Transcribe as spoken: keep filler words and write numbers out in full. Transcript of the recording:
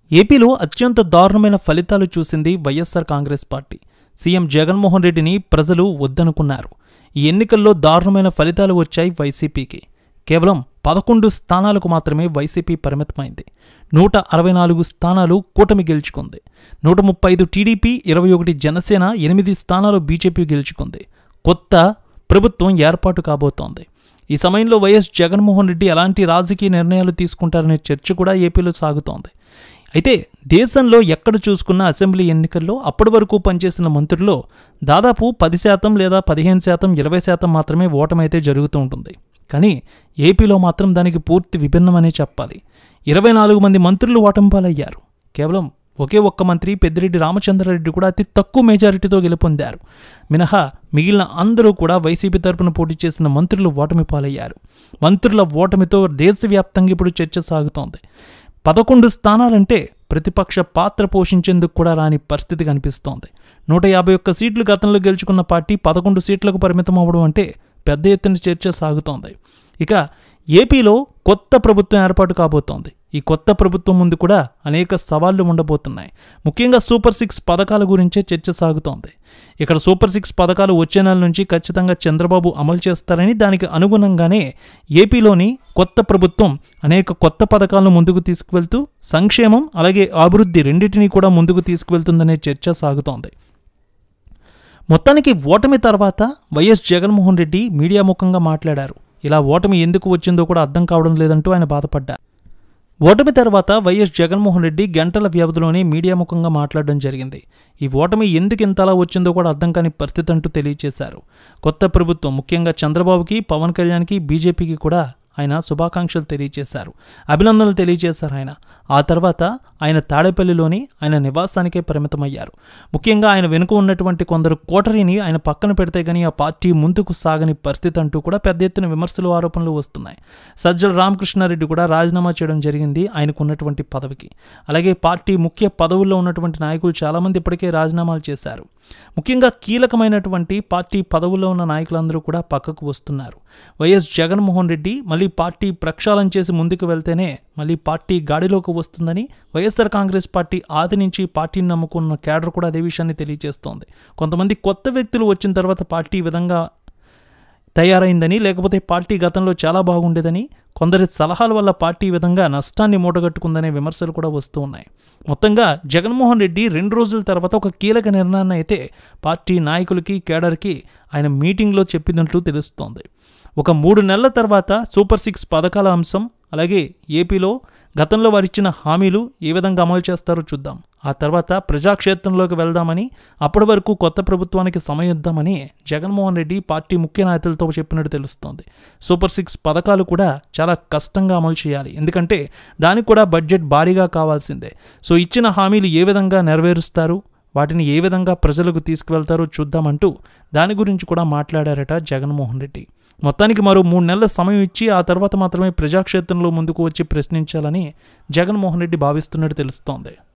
ఏపీలో అత్యంత దారుణమైన ఫలితాలు చూసింది వైఎస్ఆర్ కాంగ్రెస్ పార్టీ. సీఎం జగన్మోహన్ రెడ్డిని ప్రజలు వద్దనుకున్నారు. ఈ ఎన్నికల్లో దారుణమైన ఫలితాలు వచ్చాయి వైసీపీకి. కేవలం పదకొండు స్థానాలకు మాత్రమే వైసీపీ పరిమితమైంది. నూట అరవై నాలుగు స్థానాలు కూటమి గెలుచుకుంది. నూట ముప్పై ఐదు టీడీపీ, ఇరవై ఒకటి జనసేన, ఎనిమిది స్థానాలు బీజేపీ గెలుచుకుంది. కొత్త ప్రభుత్వం ఏర్పాటు కాబోతోంది. ఈ సమయంలో వైఎస్ జగన్మోహన్ రెడ్డి ఎలాంటి రాజకీయ నిర్ణయాలు తీసుకుంటారనే చర్చ కూడా ఏపీలో సాగుతోంది. అయితే దేశంలో ఎక్కడ చూసుకున్న అసెంబ్లీ ఎన్నికల్లో అప్పటి వరకు పనిచేసిన మంత్రుల్లో దాదాపు పది శాతం లేదా పదిహేను శాతం ఇరవై శాతం మాత్రమే ఓటమైతే జరుగుతూ ఉంటుంది. కానీ ఏపీలో మాత్రం దానికి పూర్తి విభిన్నమనే చెప్పాలి. ఇరవై నాలుగు మంది మంత్రులు ఓటమి పాలయ్యారు. కేవలం ఒకే ఒక్క మంత్రి పెద్దిరెడ్డి రామచంద్రారెడ్డి కూడా అతి తక్కువ మెజారిటీతో గెలుపొందారు. మినహా మిగిలిన అందరూ కూడా వైసీపీ తరపున పోటీ చేసిన మంత్రులు ఓటమి పాలయ్యారు. మంత్రుల ఓటమితో దేశవ్యాప్తంగా ఇప్పుడు చర్చ సాగుతోంది. పదకొండు స్థానాలంటే ప్రతిపక్ష పాత్ర పోషించేందుకు కూడా రాని పరిస్థితి కనిపిస్తోంది. నూట యాభై ఒక్క సీట్లు గతంలో గెలుచుకున్న పార్టీ పదకొండు సీట్లకు పరిమితం అవ్వడం అంటే పెద్ద ఎత్తున చర్చ సాగుతోంది. ఇక ఏపీలో కొత్త ప్రభుత్వం ఏర్పాటు కాబోతోంది. ఈ కొత్త ప్రభుత్వం ముందు కూడా అనేక సవాళ్లు ఉండబోతున్నాయి. ముఖ్యంగా సూపర్ సిక్స్ పథకాల గురించే చర్చ సాగుతోంది. ఇక్కడ సూపర్ సిక్స్ పథకాలు వచ్చే నెల నుంచి ఖచ్చితంగా చంద్రబాబు అమలు చేస్తారని, దానికి అనుగుణంగానే ఏపీలోని కొత్త ప్రభుత్వం అనేక కొత్త పథకాలను ముందుకు తీసుకువెళ్తూ సంక్షేమం అలాగే అభివృద్ధి రెండింటినీ కూడా ముందుకు తీసుకువెళ్తుందనే చర్చ సాగుతోంది. మొత్తానికి ఓటమి తర్వాత వైఎస్ జగన్మోహన్ రెడ్డి మీడియా ముఖంగా మాట్లాడారు. ఇలా ఓటమి ఎందుకు వచ్చిందో కూడా అర్థం కావడం లేదంటూ ఆయన బాధపడ్డారు. ఓటమి తర్వాత వైఎస్ జగన్మోహన్ రెడ్డి గంటల వ్యవధిలోనే మీడియా ముఖంగా మాట్లాడడం జరిగింది. ఈ ఓటమి ఎందుకు ఇంతలా వచ్చిందో కూడా అర్థం కాని పరిస్థితి అంటూ తెలియజేశారు. కొత్త ప్రభుత్వం ముఖ్యంగా చంద్రబాబుకి, పవన్ కళ్యాణ్కి, బీజేపీకి కూడా ఆయన శుభాకాంక్షలు తెలియజేశారు, అభినందనలు తెలియజేశారు. ఆయన ఆ తర్వాత ఆయన తాడేపల్లిలోని ఆయన నివాసానికే పరిమితమయ్యారు. ముఖ్యంగా ఆయన వెనుక ఉన్నటువంటి కొందరు కోటరీని ఆయన పక్కన పెడితే కానీ ఆ పార్టీ ముందుకు సాగని పరిస్థితి అంటూ కూడా పెద్ద ఎత్తున విమర్శలు, ఆరోపణలు వస్తున్నాయి. సజ్జల రామకృష్ణారెడ్డి కూడా రాజీనామా చేయడం జరిగింది ఆయనకు ఉన్నటువంటి పదవికి. అలాగే పార్టీ ముఖ్య పదవుల్లో ఉన్నటువంటి నాయకులు చాలామంది ఇప్పటికే రాజీనామాలు చేశారు. ముఖ్యంగా కీలకమైనటువంటి పార్టీ పదవుల్లో ఉన్న నాయకులందరూ కూడా పక్కకు వస్తున్నారు. వైఎస్ జగన్మోహన్ రెడ్డి మళ్ళీ పార్టీ ప్రక్షాళన చేసి ముందుకు వెళ్తేనే మళ్ళీ పార్టీ గాడిలోకి వస్తుందని వైఎస్ఆర్ కాంగ్రెస్ పార్టీ ఆది నుంచి పార్టీని నమ్ముకున్న కేడర్ కూడా అదే విషయాన్ని తెలియజేస్తోంది. కొంతమంది కొత్త వ్యక్తులు వచ్చిన తర్వాత పార్టీ విధంగా తయారైందని, లేకపోతే పార్టీ గతంలో చాలా బాగుండేదని, కొందరి సలహాల వల్ల పార్టీ విధంగా నష్టాన్ని మూటగట్టుకుందనే విమర్శలు కూడా వస్తూ ఉన్నాయి. మొత్తంగా జగన్మోహన్ రెడ్డి రెండు రోజుల తర్వాత ఒక కీలక నిర్ణయాన్ని అయితే పార్టీ నాయకులకి, కేడర్కి ఆయన మీటింగ్లో చెప్పినట్లు తెలుస్తోంది. ఒక మూడు నెలల తర్వాత సూపర్ సిక్స్ పథకాల అంశం, అలాగే ఏపీలో గతంలో వారిచ్చిన హామీలు ఏ విధంగా అమలు చేస్తారో చూద్దాం. ఆ తర్వాత ప్రజాక్షేత్రంలోకి వెళ్దామని, అప్పటి వరకు కొత్త ప్రభుత్వానికి సమయిద్దామని జగన్మోహన్ రెడ్డి పార్టీ ముఖ్య నాయకులతో చెప్పినట్టు తెలుస్తోంది. సూపర్ సిక్స్ పథకాలు కూడా చాలా కష్టంగా అమలు చేయాలి, ఎందుకంటే దానికి కూడా బడ్జెట్ భారీగా కావాల్సిందే. సో ఇచ్చిన హామీలు ఏ విధంగా నెరవేరుస్తారు, వాటిని ఏ విధంగా ప్రజలకు తీసుకువెళ్తారో చూద్దామంటూ దాని గురించి కూడా మాట్లాడారట జగన్మోహన్ రెడ్డి. మొత్తానికి మరో మూడు నెలల సమయం ఇచ్చి ఆ తర్వాత మాత్రమే ప్రజాక్షేత్రంలో ముందుకు వచ్చి ప్రశ్నించాలని జగన్మోహన్ రెడ్డి భావిస్తున్నట్టు తెలుస్తోంది.